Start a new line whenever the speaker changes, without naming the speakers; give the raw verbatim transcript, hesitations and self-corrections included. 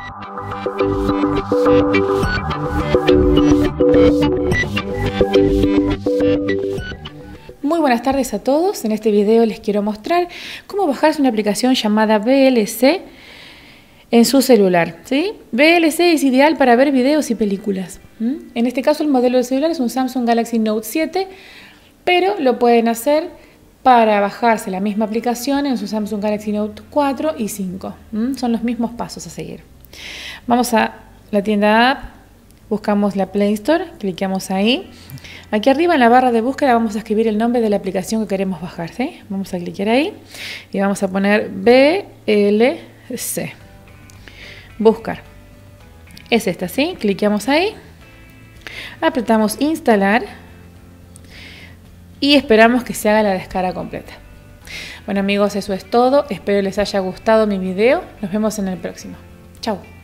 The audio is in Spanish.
Muy buenas tardes a todos. En este video les quiero mostrar cómo bajarse una aplicación llamada V L C en su celular, ¿sí? V L C es ideal para ver videos y películas. ¿Mm? En este caso el modelo de celular es un Samsung Galaxy Note siete, pero lo pueden hacer para bajarse la misma aplicación en su Samsung Galaxy Note cuatro y cinco. ¿Mm? Son los mismos pasos a seguir. Vamos a la tienda App, buscamos la Play Store, clicamos ahí. Aquí arriba en la barra de búsqueda vamos a escribir el nombre de la aplicación que queremos bajar, ¿sí? Vamos a clicar ahí y vamos a poner V L C. Buscar. Es esta, ¿sí? Clicamos ahí. Apretamos instalar. Y esperamos que se haga la descarga completa. Bueno amigos, eso es todo. Espero les haya gustado mi video. Nos vemos en el próximo. Chao.